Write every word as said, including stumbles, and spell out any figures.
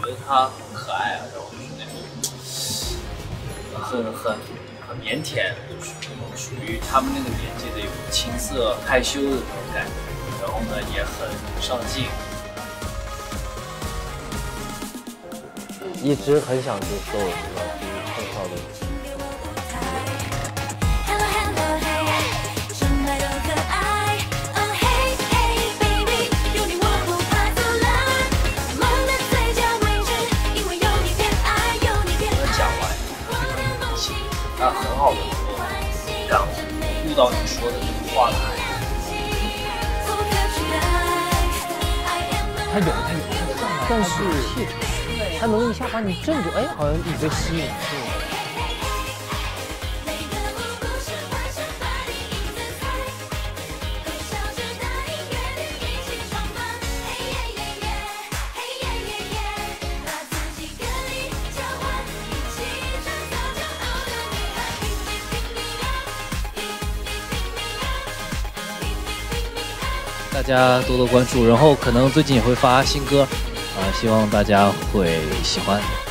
得他很可爱啊，然后就是那种很很很腼腆，就是属于他们那个年纪的有青涩害羞的那种感觉，然后呢也很上进。 一直很想接受这个碰撞的。 他很好的能够让悟到你说的这个话的含义。 他有，他有，但是他能一下把你镇住，哎，好像你被吸引住了。 大家多多关注，然后可能最近也会发新歌，啊、呃，希望大家会喜欢。